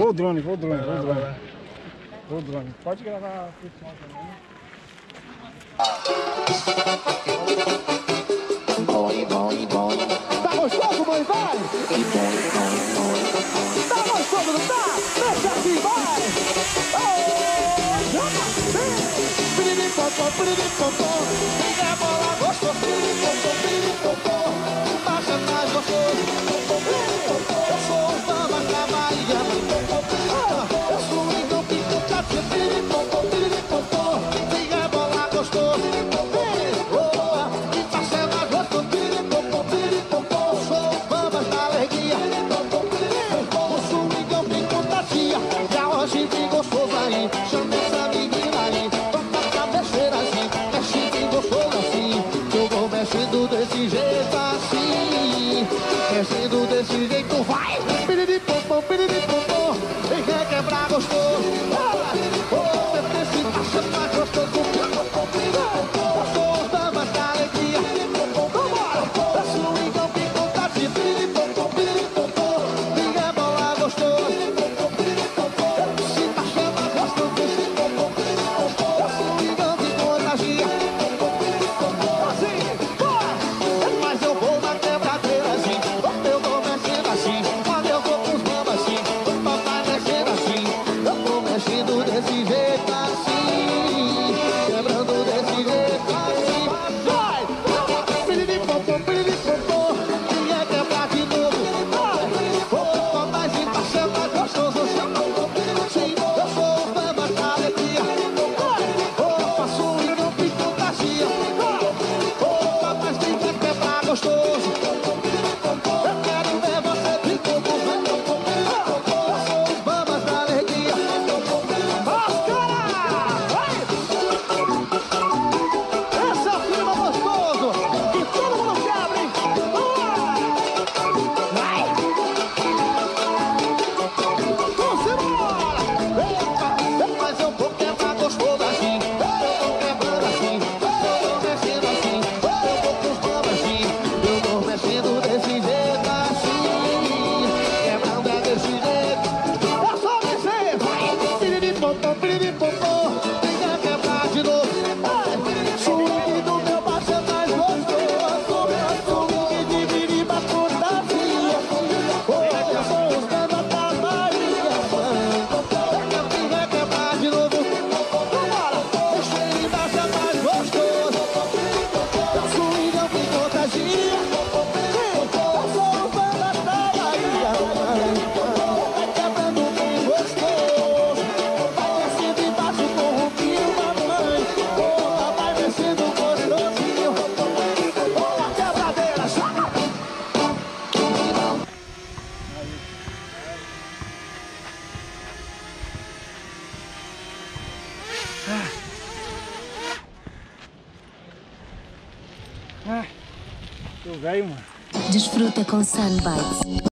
Vou o drone. Vou o drone. Pode gravar o pessoal também. Tá gostoso, mãe? Vai! Tá gostoso, não tá? Deixa assim, vai! Piriri-popó, piriri-popó. Quem quer bola gostoso? Piriri-popó. Baixa mais gostoso. Eu sou o Bamba da Bahia. Eu sou o Igão Picotadinha. Piriri-popó, piriri-popó. Quem quer bola gostoso? Chama essa menina aí, toca a cabeceira assim, mexe bem gostoso assim, que eu vou mexendo desse jeito assim, mexendo desse jeito, vai! Piriri-pom-pom, piriri-pom-pom, quem quer quebrar gostoso? Oh, esse tá chamando gostoso, eu sou os damas da alegria, vambora! Eu sou o Igão Picotadinha, piriri-pom-pom, piriri-pom-pom, quem quer bolar gostoso? Desse jeito assim, quebrando desse jeito assim. Vai! Piriri-pom-pom, piriri-pom-pom. Quem é quebrar de novo? Vai! Oh, mas embaixo mais gostoso. Sim, eu sou o Bamba da alegria. Oh, faço um Igão Picotadinha. Oh, mas quem quer quebrar gostoso? Eu quero ver você de novo. Eu sou os Bambas da alegria. Esse é o clima gostoso que todo mundo quebra, hein? Vai! Vamos embora! Epa, mas eu vou quebrar gostoso assim. Eu vou quebrando assim. Eu vou mexendo assim. Eu vou pros bambas assim. Eu vou mexendo desse jeito assim. Quebrando é desse jeito. É só mexer! Vai! Piriri-pom-pom, piriri-pom-pom. Quem quer quebrar de novo? Swing do meu baixo é mais gostoso. Swing de biriba fantasia. Eu sou os Bambas da Bahia. Quem vai quebrar de novo? Vambora! Deixa ele embaixo é mais gostoso. Swing é o que contagia. Eu sou os Bambas da Bahia. Vai quebrando bem gostoso. Vai descendo embaixo com o rio, mamãe. Vai descendo gostosinho. Olha a quebradeira, chama! Tô velho, mano. Desfruta com Sunbites.